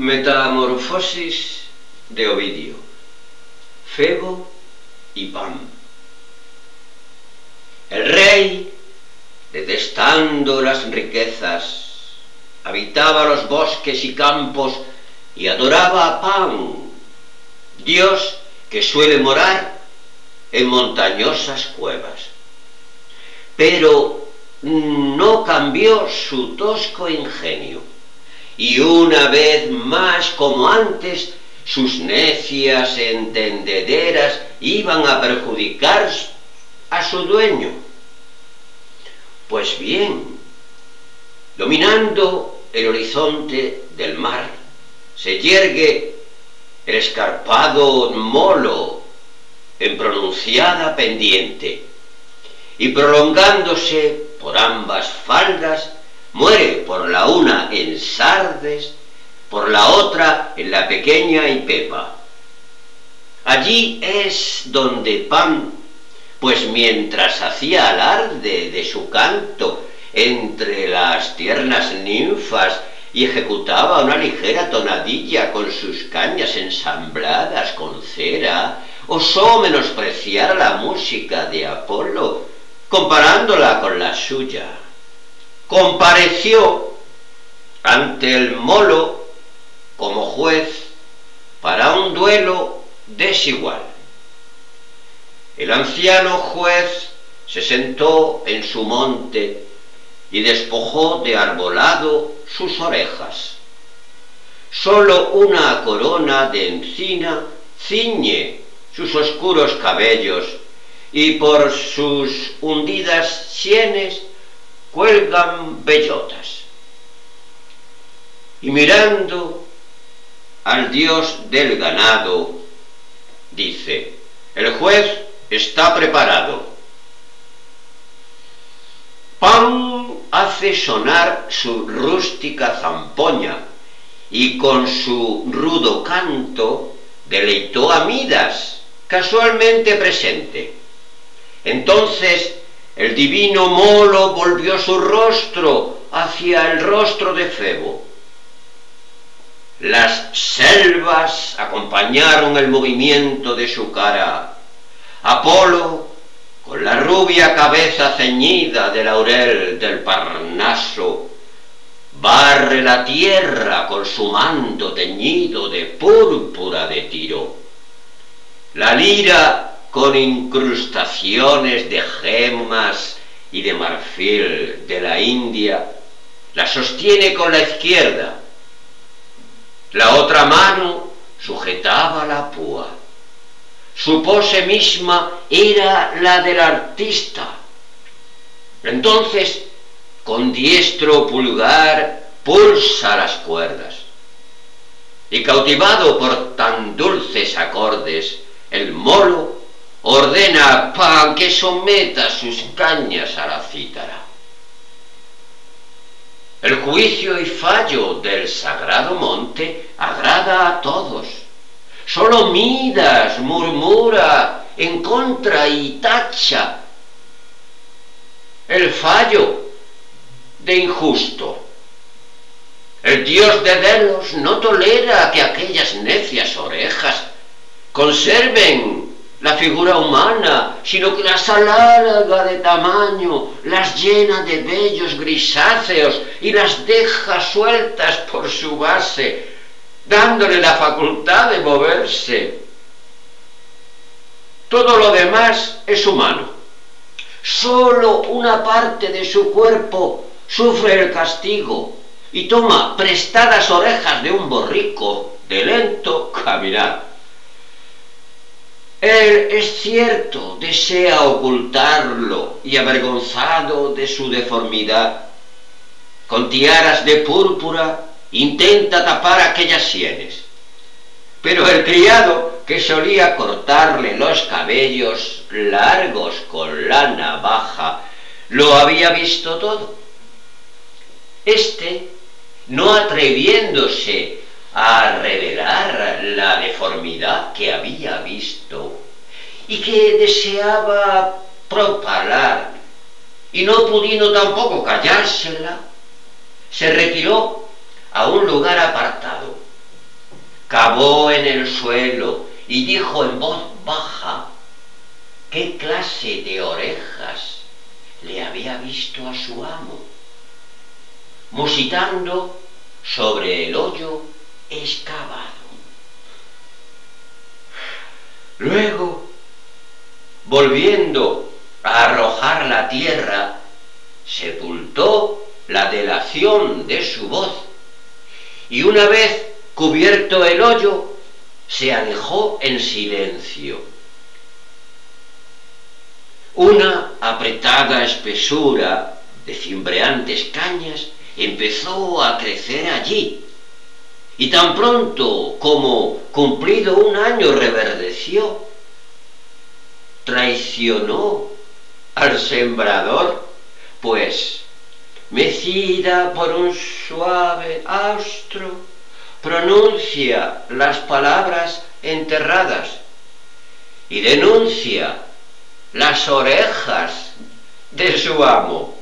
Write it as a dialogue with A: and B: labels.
A: Metamorfosis de Ovidio. Febo y Pan. El rey, detestando las riquezas, habitaba los bosques y campos y adoraba a Pan, dios que suele morar en montañosas cuevas. Pero no cambió su tosco ingenio, y una vez más, como antes, sus necias entendederas iban a perjudicar a su dueño. Pues bien, dominando el horizonte del mar, se yergue el escarpado molo en pronunciada pendiente, y prolongándose por ambas faldas, muere por la una en Sardes, por la otra en la pequeña Ipepa. Allí es donde Pan, pues mientras hacía alarde de su canto entre las tiernas ninfas y ejecutaba una ligera tonadilla con sus cañas ensambladas con cera, osó menospreciar la música de Apolo, comparándola con la suya. Compareció ante el molo como juez para un duelo desigual. El anciano juez se sentó en su monte y despojó de arbolado sus orejas. Solo una corona de encina ciñe sus oscuros cabellos, y por sus hundidas sienes cuelgan bellotas. Y mirando al dios del ganado, dice: el juez está preparado. Pan hace sonar su rústica zampoña, y con su rudo canto deleitó a Midas, casualmente presente. Entonces el divino molo volvió su rostro hacia el rostro de Febo. Las selvas acompañaron el movimiento de su cara. Apolo, con la rubia cabeza ceñida de laurel del Parnaso, barre la tierra con su manto teñido de púrpura de Tiro. La lira, con incrustaciones de gemas y de marfil de la India, la sostiene con la izquierda. La otra mano sujetaba la púa. Su pose misma era la del artista. Entonces, con diestro pulgar pulsa las cuerdas, y cautivado por tan dulces acordes, el molo ordena a Pan que someta sus cañas a la cítara. El juicio y fallo del sagrado monte agrada a todos. Solo Midas murmura en contra y tacha el fallo de injusto. El dios de Delos no tolera que aquellas necias orejas conserven la figura humana, sino que las alarga de tamaño, las llena de vellos grisáceos y las deja sueltas por su base, dándole la facultad de moverse. Todo lo demás es humano. Solo una parte de su cuerpo sufre el castigo y toma prestadas orejas de un borrico de lento caminar. Él, es cierto, desea ocultarlo, y avergonzado de su deformidad, con tiaras de púrpura intenta tapar aquellas sienes. Pero el criado, que solía cortarle los cabellos largos con la navaja, lo había visto todo. Este, no atreviéndose a revelar la deformidad que había visto y que deseaba propalar, y no pudiendo tampoco callársela, se retiró a un lugar apartado cavó en el suelo y dijo en voz baja qué clase de orejas le había visto a su amo, musitando sobre el hoyo excavado. Luego, volviendo a arrojar la tierra, sepultó la delación de su voz, y una vez cubierto el hoyo, se alejó en silencio. Una apretada espesura de cimbreantes cañas empezó a crecer allí, y tan pronto como cumplido un año reverdeció, traicionó al sembrador, pues, mecida por un suave austro, pronuncia las palabras enterradas y denuncia las orejas de su amo.